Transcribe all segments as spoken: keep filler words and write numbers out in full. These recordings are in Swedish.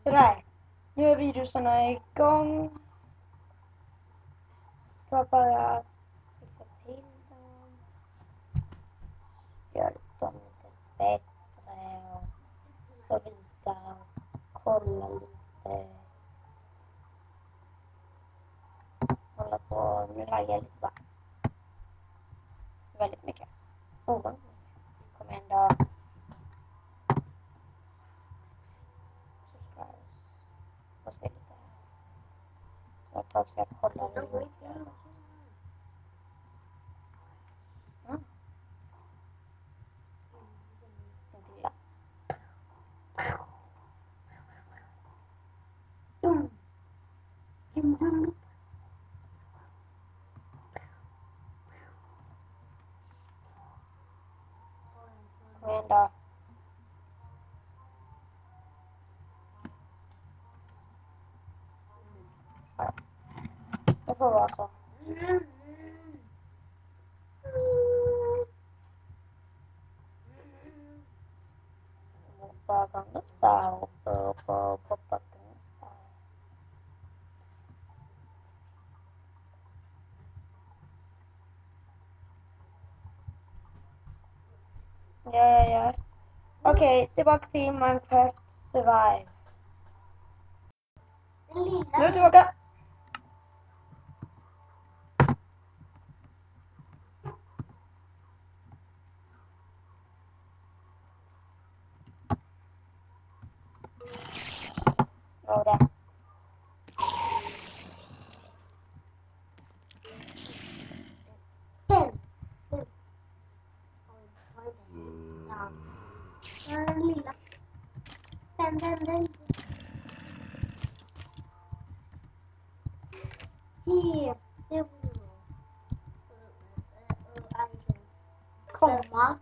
Sådär. Nu är videorna igång. Ska bara fixa till dem. Gör dem lite bättre och så vidare. Kolla lite. Hålla på. Nu lägger jag lite bara. Väldigt mycket. Oh, kom igen då. Och se lite här. Det var ett tag sedan jag kollade hur mycket jag var. Mm. Inte illa. Dum. Dum, dum. Kom igen då. Ja. Det får vara så. Hoppa Gangnam Style, hoppa, hoppa, hoppa Gangnam Style. Ja, ja, ja. Okej, okay, tillbaka till Minecraft Survive. Nu är tillbaka. Ja, det. Den lilla. Den, den, den. Tio. Komma.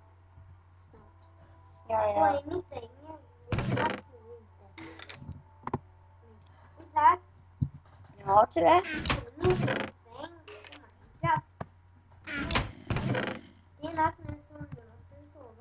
Ja, ja. Gå in i sängen. Isak. Ja, tur är. In i säng. Ja. Det är natt nu så nu måste du sova.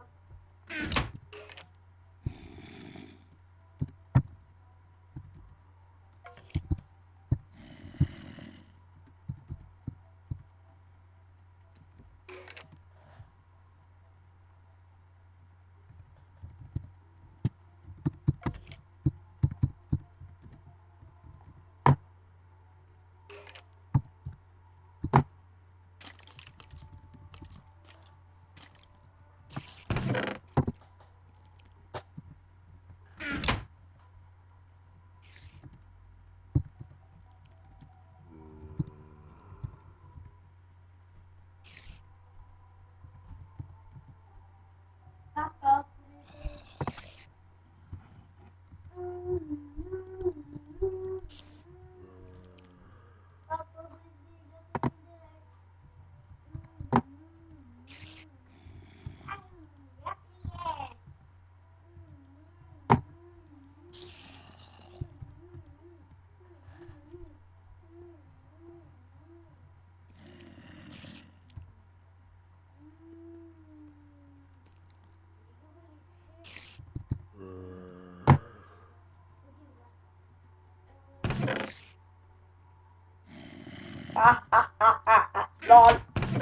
Pappa. Ah, ah, ah, ah, ah. Lol.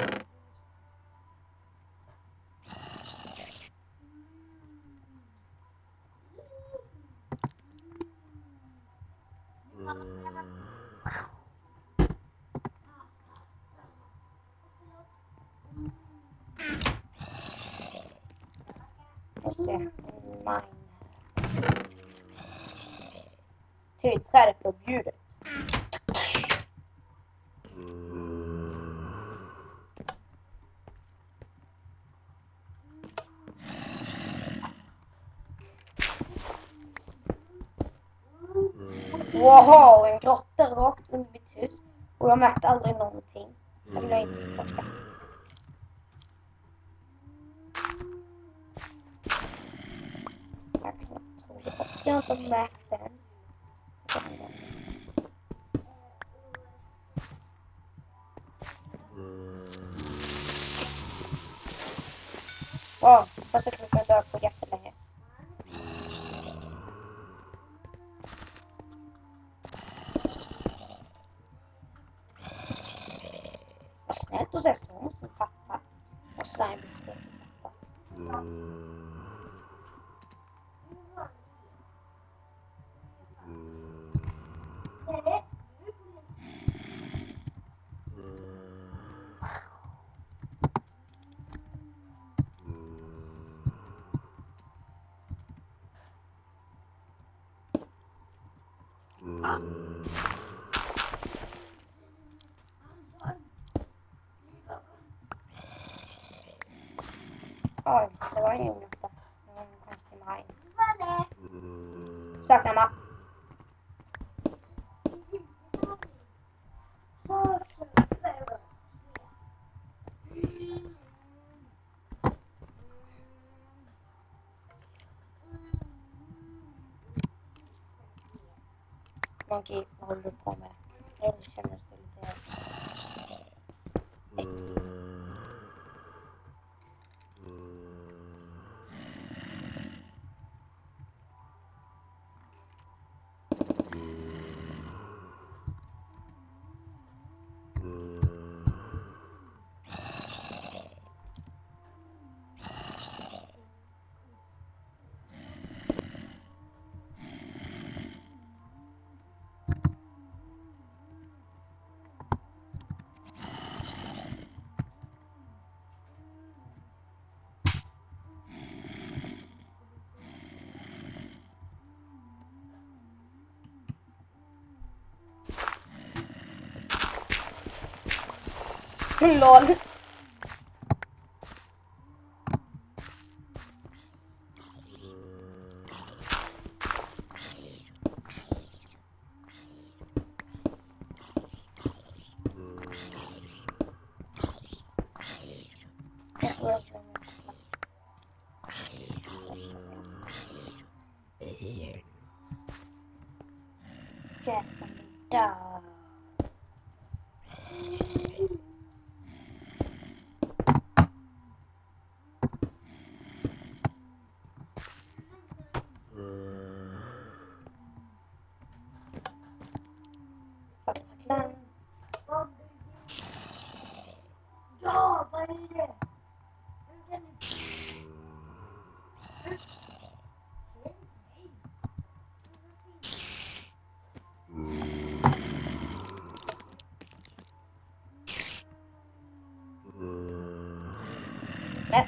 Just det. Mine. Träd är förbjudet. Wow, en grotta rakt under mitt hus. Och jag märkte aldrig någonting. Jag vill inte forska. Jag kan inte tro det. Jag har inte märkt den. Wow, jag har sett mig dö på jättelänge. Entonces esto, vamos a empatar. O slime blir stekt i detta. Oj, det var ju inget där. Det var en konstig maj. Saknar mapp. Monkey, vad håller du på med? Jag känner mig lite... LOL. Get some dog. Ja, vad är det? Nej.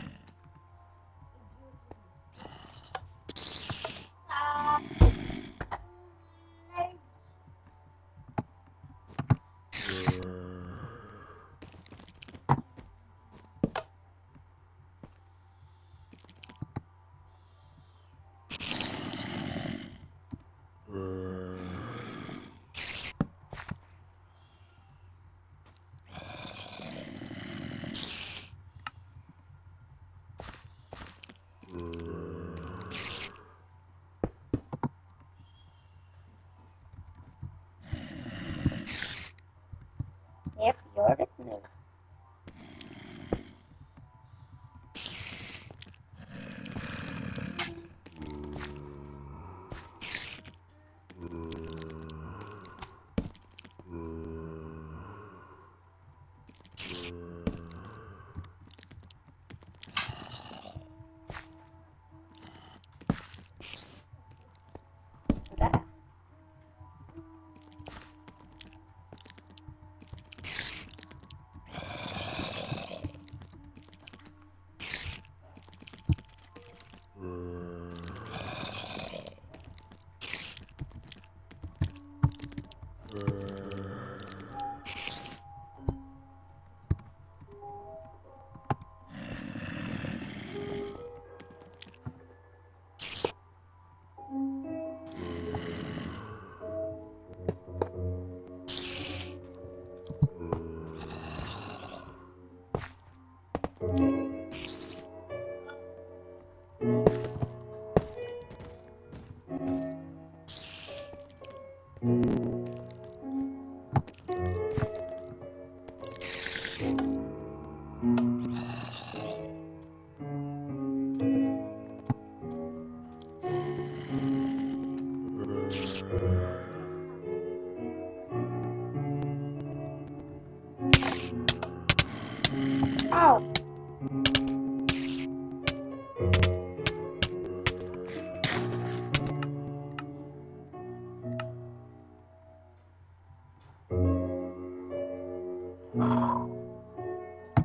Japp, gör det nu. Sådär.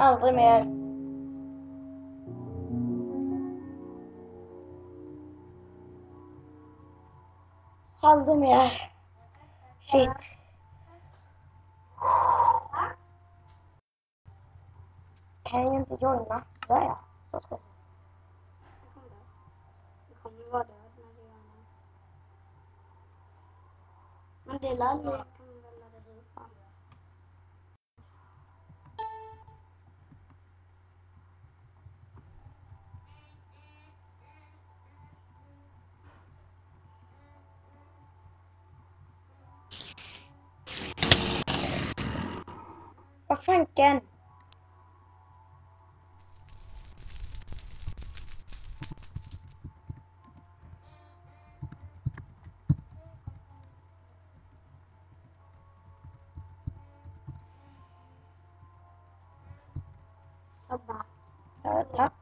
Aldrig mer. Aldrig mer. Shit. Kan jag inte joina? Där ja. Så ska jag. Du kommer vara död när du gör det. Men det lär leken väl laddas upp. Vad fanken? Ta back. Ja, tack.